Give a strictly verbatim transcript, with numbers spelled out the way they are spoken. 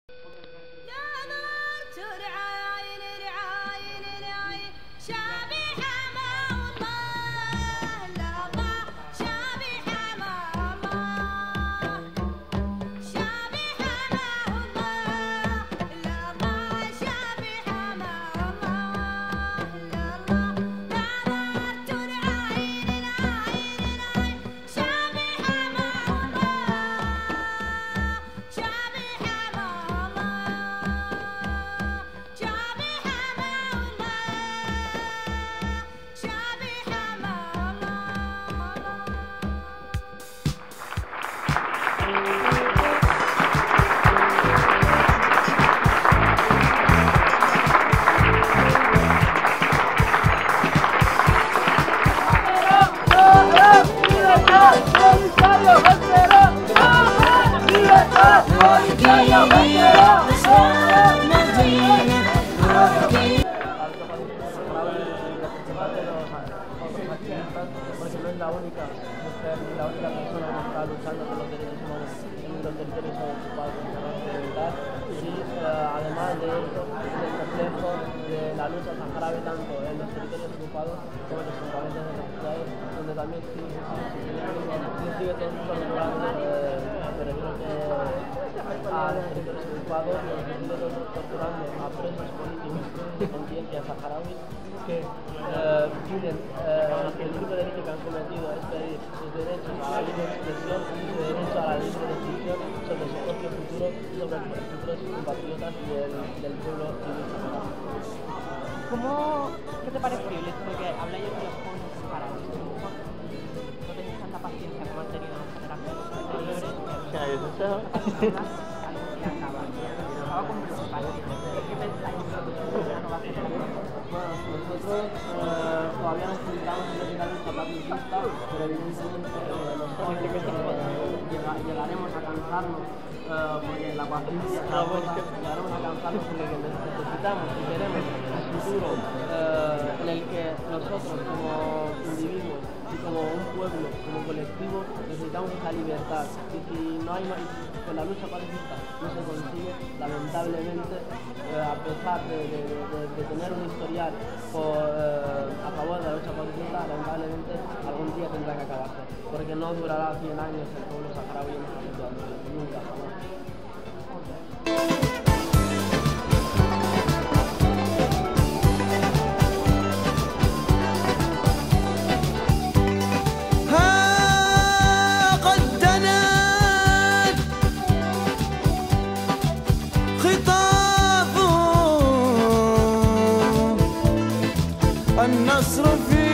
Porque no es la única mujer ni la única persona que está luchando por los derechos humanos en los territorios ocupados internacional. Y uh, además de esto, es el reflejo de la lucha saharaui tanto en los territorios ocupados como en los campamentos de refugiados, donde también sigue, sigue, sigue, sigue torturando, eh, pero creo que a los territorios ocupados los sigue torturando a presos políticos de conciencia saharauis que eh, piden eh, que el único derecho que han cometido es pedir sus derechos a la libre expresión y su derecho a la libre decisión sobre su propio futuro y sobre el futuro de sus compatriotas y del, del pueblo civil saharaui. ¿Cómo, qué te pareció el hecho de que habláis de los jóvenes saharauis? No tenéis tanta paciencia como han tenido las generaciones anteriores. ¿Qué hay de eso? Algún día acaba. Acaba con preocupación. ¿Qué pensáis? Bueno, nosotros eh, todavía nos enfrentamos en la lucha pacifista, pero evidentemente eh, los jóvenes eh, llegaremos a cansarnos eh, porque la paciencia es la cosa, llegaremos a cansarnos porque necesitamos y queremos un futuro eh, en el que nosotros como individuos y como un pueblo, como colectivo, necesitamos esa libertad. Y si no hay con la lucha pacifista no se consigue, lamentablemente, eh, a pesar de, de, de, de tener un historial por, eh, a favor de la lucha pacifista, lamentablemente algún día tendrá que acabarse, porque no durará cien años el pueblo saharaui en esta situación, nunca jamás. النصر في